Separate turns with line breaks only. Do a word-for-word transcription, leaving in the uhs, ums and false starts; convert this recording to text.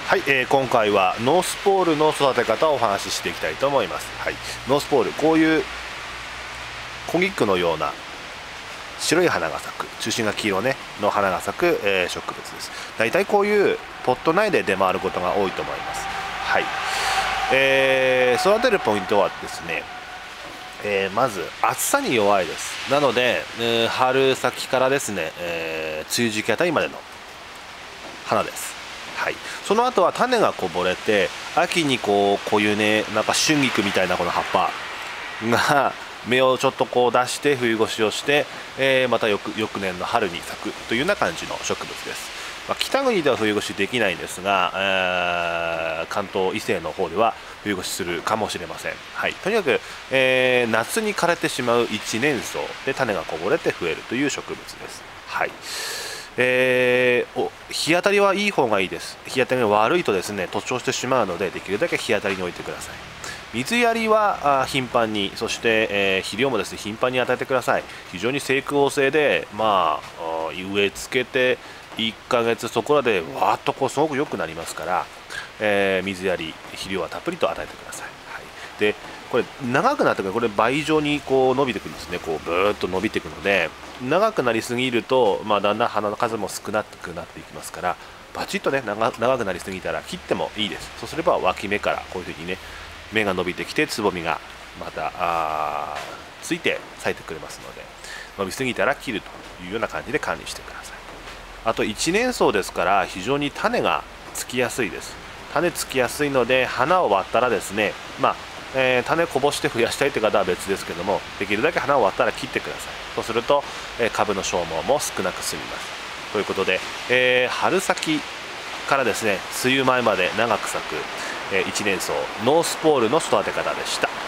はい、えー、今回はノースポールの育て方をお話ししていきたいと思います。はい、ノースポール、こういう小菊のような白い花が咲く、中心が黄色ねの花が咲く、えー、植物です。だいたいこういうポット内で出回ることが多いと思います。はい、えー、育てるポイントはですね、えー、まず暑さに弱いです。なので、えー、春先からですね、えー、梅雨時期あたりまでの花です。はい、その後は種がこぼれて、秋にこうこういうね、なんか春菊みたいなこの葉っぱが芽をちょっとこう出して冬越しをして、えー、また翌翌年の春に咲くというような感じの植物です。まあ、北国では冬越しできないんですが、えー、関東以西の方では冬越しするかもしれません。はい、とにかく、えー、夏に枯れてしまう一年草で種がこぼれて増えるという植物です。はい、えー、お日当たりはいい方がいいです。日当たりが悪いとですね、徒長してしまうので、できるだけ日当たりに置いてください。水やりは頻繁に、そして、えー、肥料もですね頻繁に与えてください。非常に生育旺盛で、まあ、植え付けていっかげつそこらでわーっとこうすごく良くなりますから、えー、水やり肥料はたっぷりと与えてください。はい、でこれ長くなってくる、これ倍状にこう伸びてくるんですね。こうブーッと伸びていくので、長くなりすぎると、まあ、だんだん花の数も少なくなっていきますから、バチッとね 長, 長くなりすぎたら切ってもいいです。そうすれば脇芽からこういうふうにね芽が伸びてきてつぼみがまたあついて咲いてくれますので、伸びすぎたら切るというような感じで管理してください。あと一年草ですから非常に種がつきやすいです。種つきやすいので、花を割ったらですね、まあえー、種こぼして増やしたいという方は別ですけども、できるだけ花を割ったら切ってください。そうすると、えー、株の消耗も少なく済みます。ということで、えー、春先からですね梅雨前まで長く咲く、えー、一年草ノースポールの育て方でした。